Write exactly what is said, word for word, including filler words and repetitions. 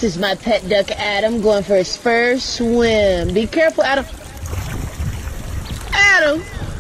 This is my pet duck, Adam, going for his first swim. Be careful, Adam. Adam!